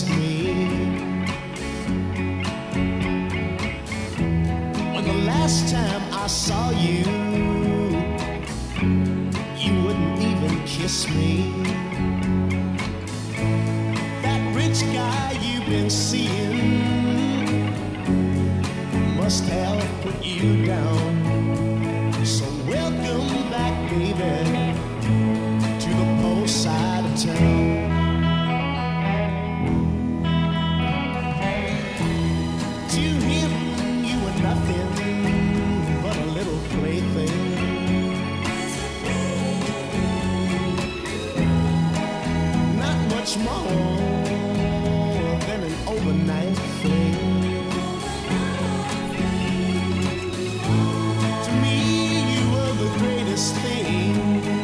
promised me. When the last time I saw you, you wouldn't even kiss me. That rich guy you've been seeing must have put you down. So welcome back, baby, to the poor side of town. To him, you were nothing but a little plaything. Not much more than an overnight fling. To me, you were the greatest thing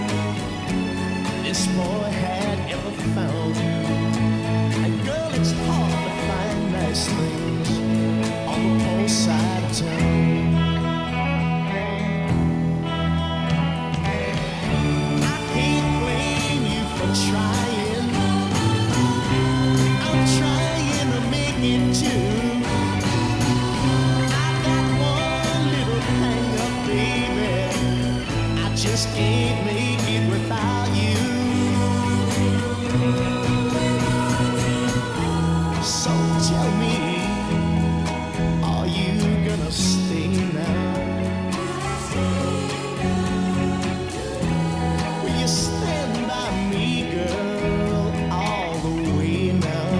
this boy had ever found. And girl, it's hard to find nice things on the poor side of town. I can't blame you for trying. I'm trying to make it too. I got one little hang up, baby. I just can't make it without you. So tell me, are you gonna stay now? Will you stand by me, girl, all the way now?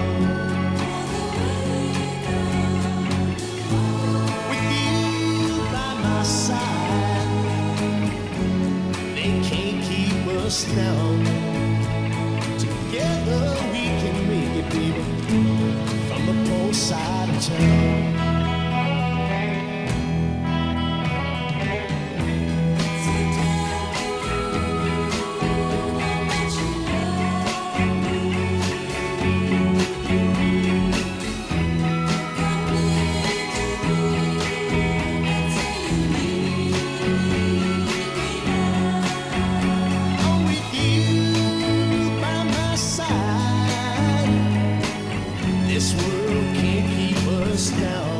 With you by my side, they can't keep us down. Together we can make it, baby, from the poor side of town. Oh, with you by my side, this world can't keep us down.